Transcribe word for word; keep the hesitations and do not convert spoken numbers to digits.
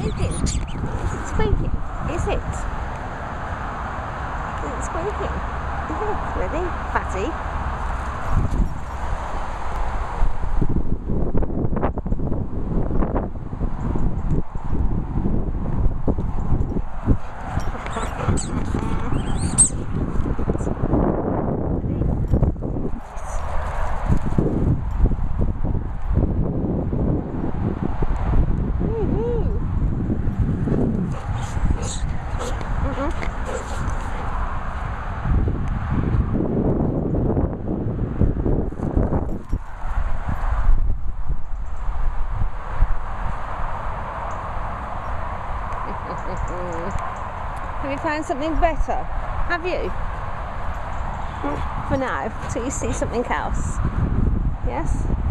squeaking? Is it squeaking? Is it? Is it squeaking? Is it? Ready? Fatty? Have you found something better? Have you? For now, till you see something else. Yes?